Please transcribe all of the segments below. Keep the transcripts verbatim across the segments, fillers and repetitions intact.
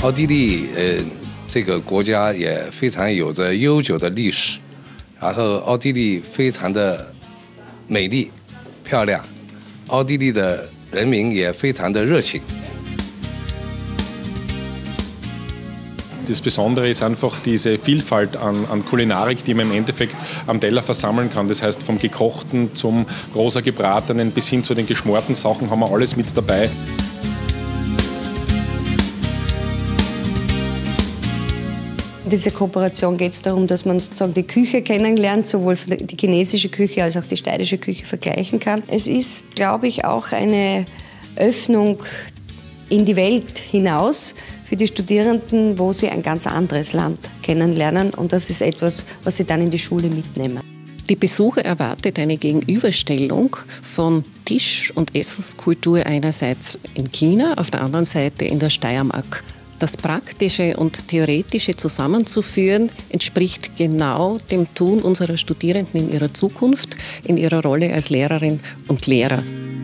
奥地利呃这个国家也非常有着悠久的历史，然后奥地利非常的美丽漂亮，奥地利的人民也非常的热情。 Das Besondere ist einfach diese Vielfalt an, an Kulinarik, die man im Endeffekt am Teller versammeln kann. Das heißt, vom Gekochten zum rosa Gebratenen bis hin zu den geschmorten Sachen haben wir alles mit dabei. In dieser Kooperation geht es darum, dass man sozusagen die Küche kennenlernt, sowohl die chinesische Küche als auch die steirische Küche vergleichen kann. Es ist, glaube ich, auch eine Öffnung in die Welt hinaus für die Studierenden, wo sie ein ganz anderes Land kennenlernen. Und das ist etwas, was sie dann in die Schule mitnehmen. Die Besucher erwartet eine Gegenüberstellung von Tisch- und Essenskultur einerseits in China, auf der anderen Seite in der Steiermark. Das Praktische und Theoretische zusammenzuführen, entspricht genau dem Tun unserer Studierenden in ihrer Zukunft, in ihrer Rolle als Lehrerin und Lehrer.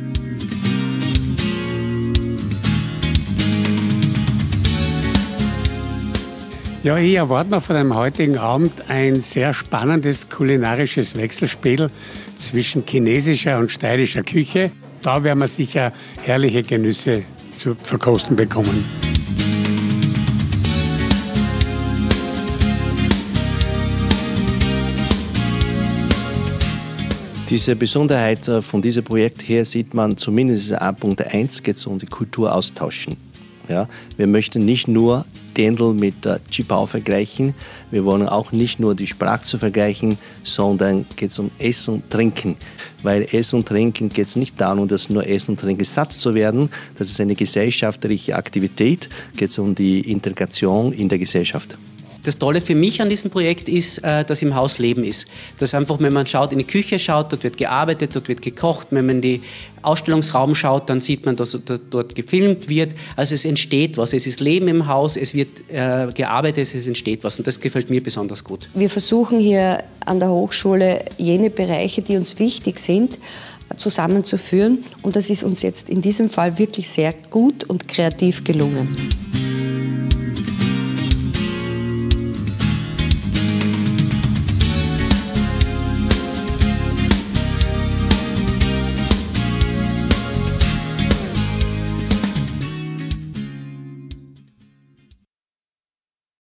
Ja, ich erwarte mir von dem heutigen Abend ein sehr spannendes kulinarisches Wechselspiel zwischen chinesischer und steirischer Küche. Da werden wir sicher herrliche Genüsse zu verkosten bekommen. Diese Besonderheit von diesem Projekt her sieht man zumindest in Punkt eins geht es um die Kultur austauschen. Ja, wir möchten nicht nur Dirndl mit äh, Qipao vergleichen, wir wollen auch nicht nur die Sprache zu vergleichen, sondern geht es um Essen und Trinken. Weil Essen und Trinken geht es nicht darum, dass nur Essen und Trinken satt zu werden, das ist eine gesellschaftliche Aktivität, geht es um die Integration in der Gesellschaft. Das Tolle für mich an diesem Projekt ist, dass im Haus Leben ist. Dass einfach, wenn man schaut, in die Küche schaut, dort wird gearbeitet, dort wird gekocht. Wenn man in den Ausstellungsraum schaut, dann sieht man, dass dort gefilmt wird. Also es entsteht was. Es ist Leben im Haus, es wird äh, gearbeitet, es entsteht was. Und das gefällt mir besonders gut. Wir versuchen hier an der Hochschule jene Bereiche, die uns wichtig sind, zusammenzuführen. Und das ist uns jetzt in diesem Fall wirklich sehr gut und kreativ gelungen.